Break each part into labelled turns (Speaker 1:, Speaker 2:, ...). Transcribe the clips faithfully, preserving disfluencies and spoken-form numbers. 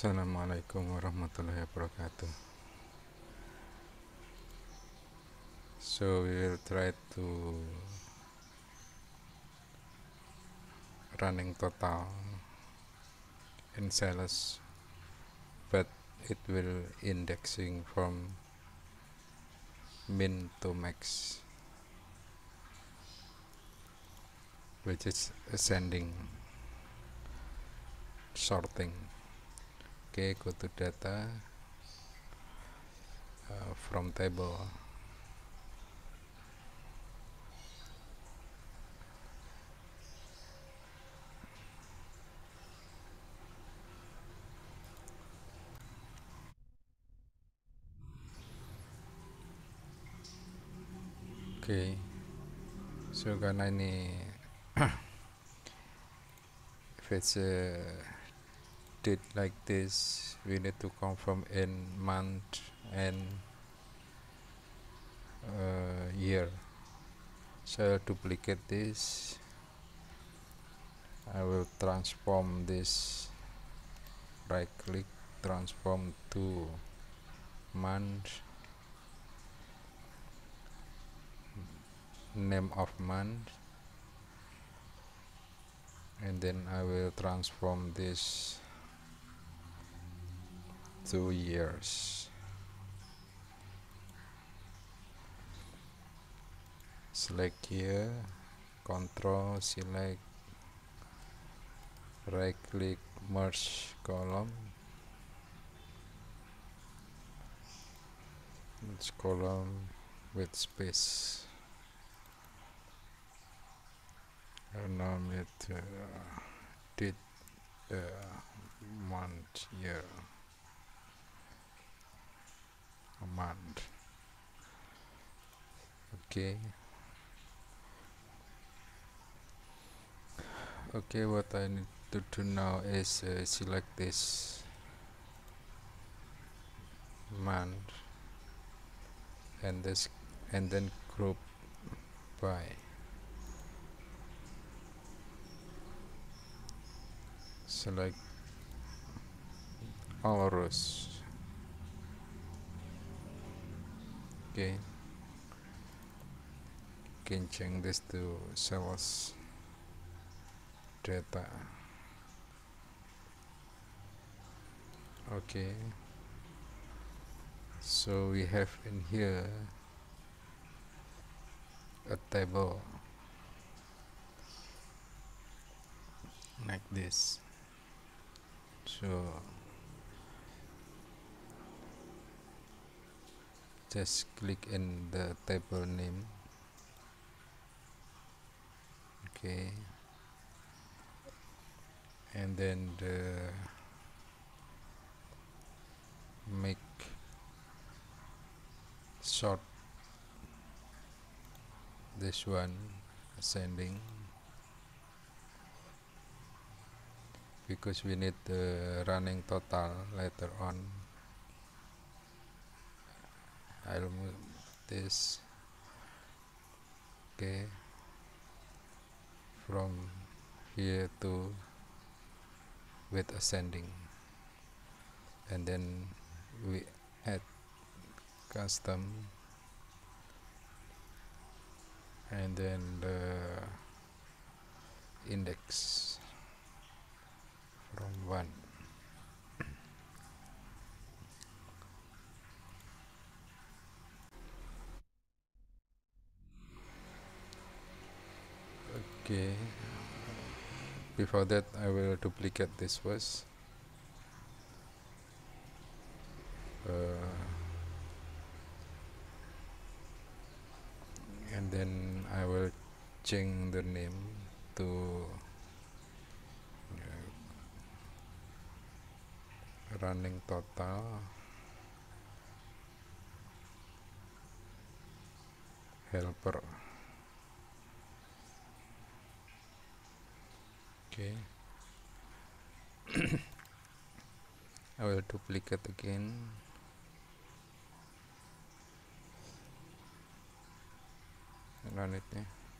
Speaker 1: Assalamualaikum warahmatullahi wabarakatuh. So we will try to running total in sales, but it will indexing from min to max, which is ascending sorting. Okay, go to data uh, from table. Okay, so karena ini if it's a date like this, we need to confirm in month and uh, year. So I'll duplicate this. I will transform this, right click, transform to month, name of month, and then I will transform this to years. Select here, control select, right click, merge column, merge column with space. And now it uh, did uh, month, year, a month. Okay. Okay, what I need to do now is uh, select this month and this, and then group by. Select all rows. Okay, can change this to sales data. Okay, so we have in here a table like this. So just click in the table name. Okay, and then the make sort this one ascending, because we need the running total later on. I'll move this, okay, from here to with ascending, and then we add custom, and then the index from one. Okay, before that I will duplicate this first. Uh, and then I will change the name to uh, running total helper. Okay, I will duplicate again. Run it. Yeah.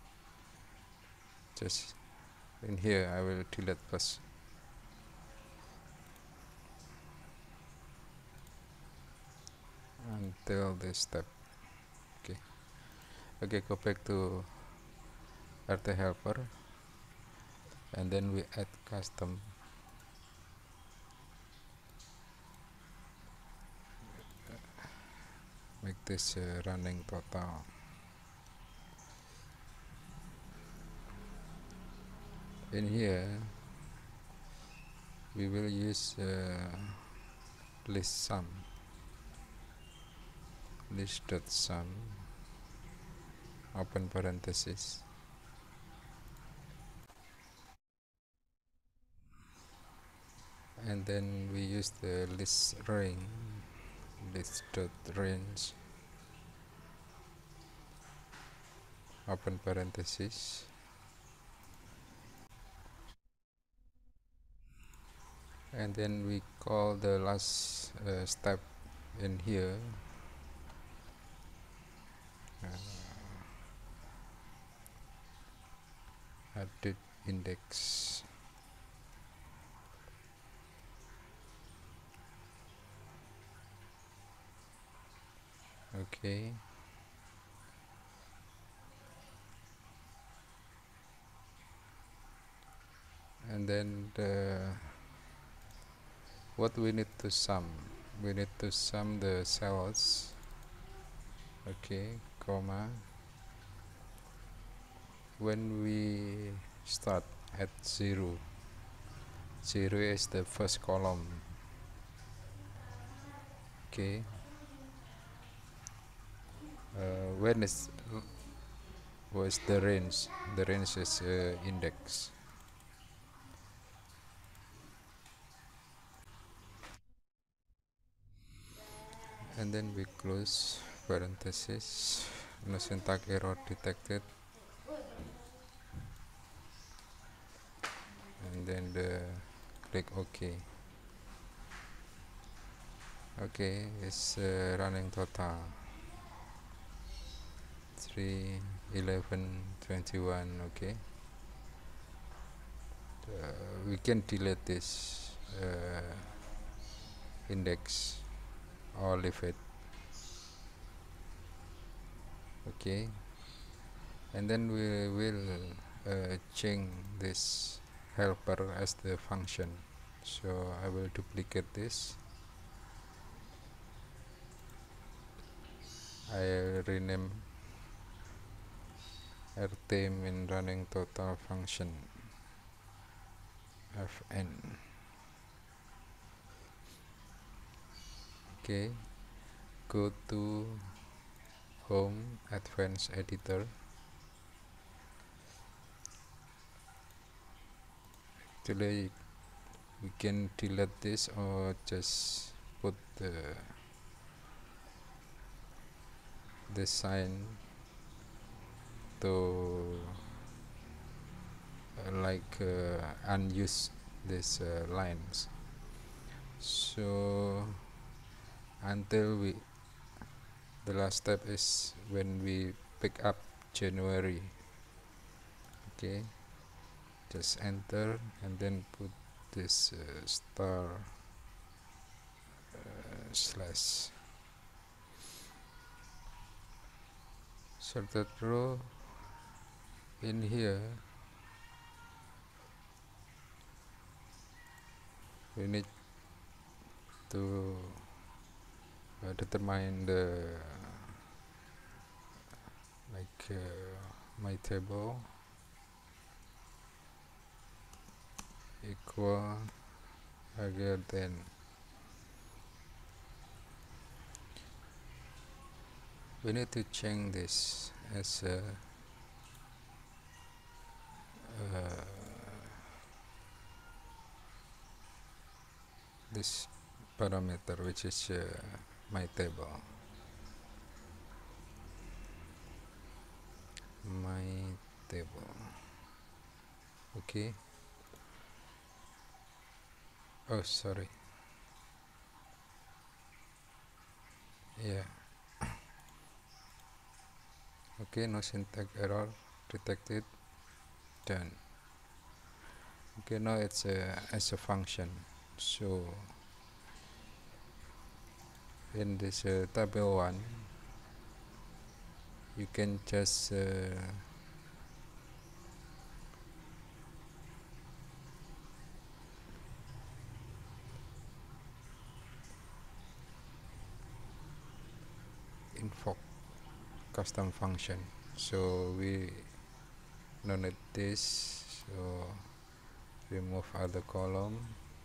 Speaker 1: Just in here I will delete first. until this step. Okay, okay, go back to R T helper, and then we add custom. Make this uh, running total. In here we will use uh, list sum, list dot sum, open parenthesis, and then we use the list range, list dot range, open parenthesis, and then we call the last uh, step in here uh, update index. Okay, and then the, what we need to sum, we need to sum the cells. Okay, comma, when we start at zero, zero is the first column. Okay, uh, when is was the range, the range is uh, index. And then we close parenthesis, no syntax error detected, and then the click OK. Okay, it's uh, running total three, eleven, twenty-one. Okay, uh, we can delete this uh, index or leave it. Okay, and then we will uh, change this helper as the function. So I will duplicate this. I rename rtem in running total function fn. Okay, go to home advanced editor. Actually we can delete this or just put the the sign to uh, like uh, unuse these uh, lines. So until we, the last step is when we pick up January. Okay, just enter and then put this uh, star uh, slash. Sorted row. In here we need to uh, determine the like uh, my table equal higher than we need to change this as a uh, this parameter, which is uh, my table, my table. Okay, oh sorry, yeah, okay, no syntax error detected, done. Okay, now it's a as a function. So in this uh, table one, you can just uh, invoke custom function. So we no need this, so remove other column.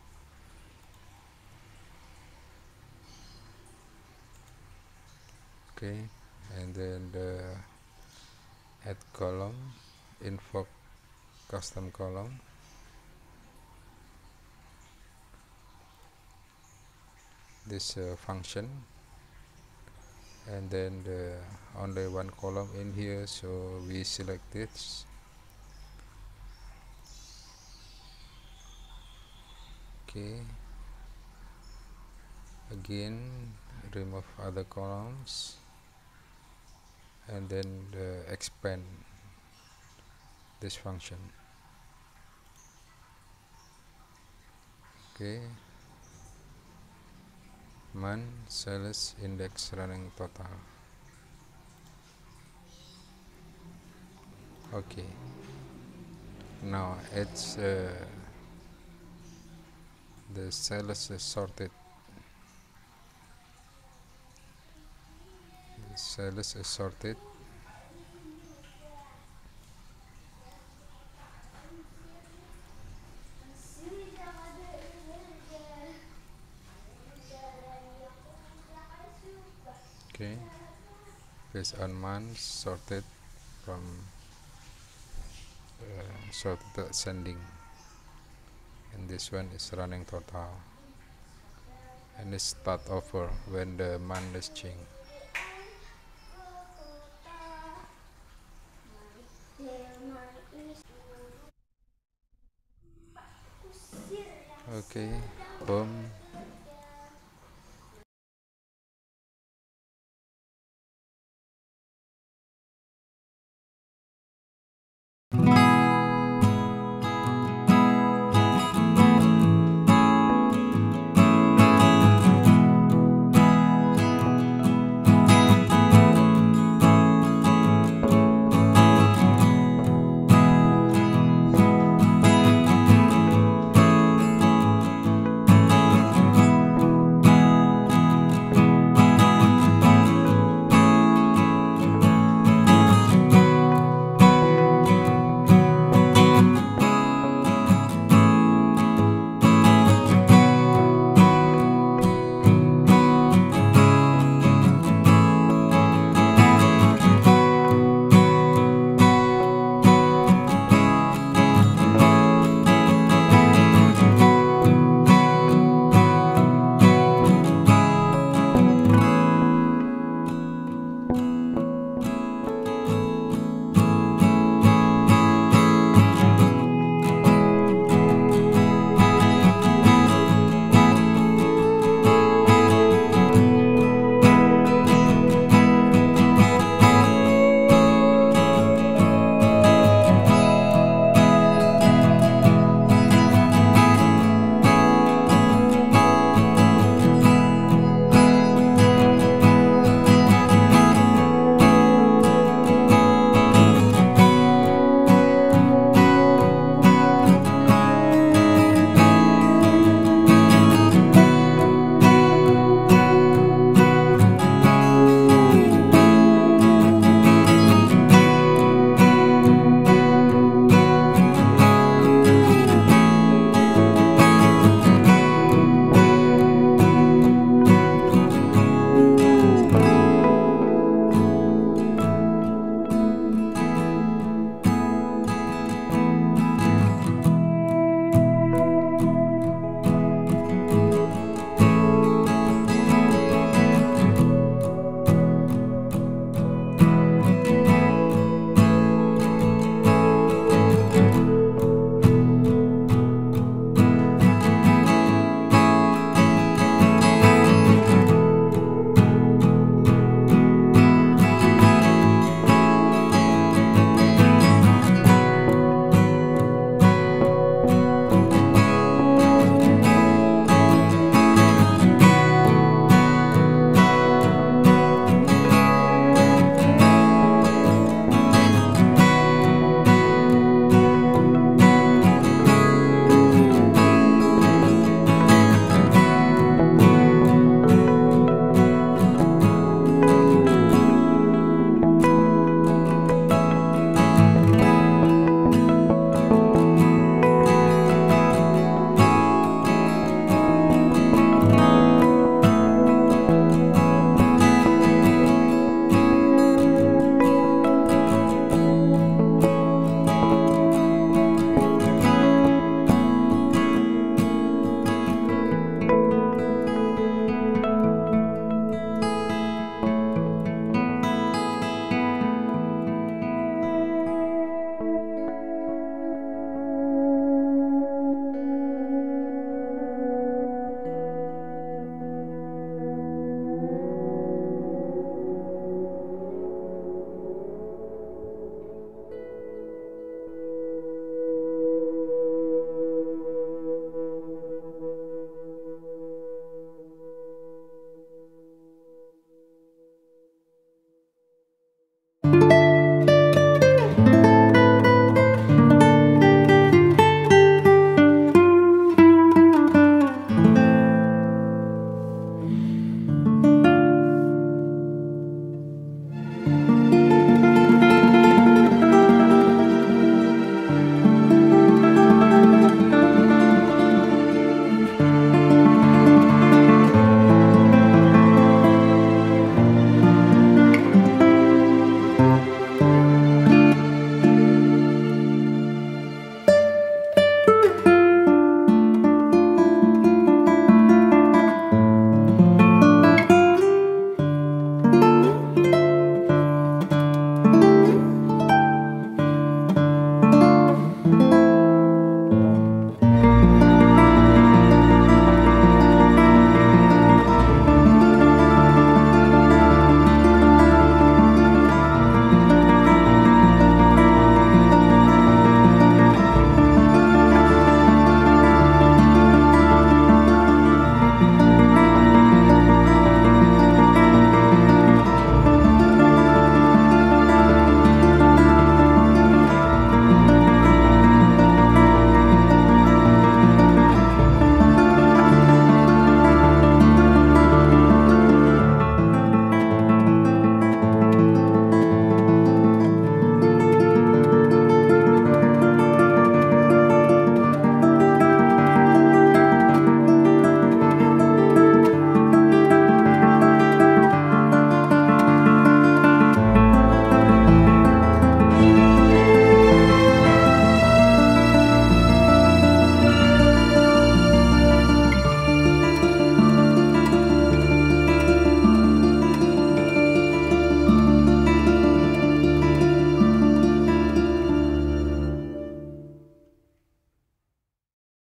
Speaker 1: Okay, and then the add column, invoke custom column, this uh, function, and then the only one column in here, so we select this. Okay, again remove other columns, and then uh, expand this function. Okay, man sales index running total. Okay, now it's uh, the sales is sorted. The sales is sorted. Okay, based on months sorted from uh, sorted ascending, and this one is running total, and it start over when the month is changed. Okay, home,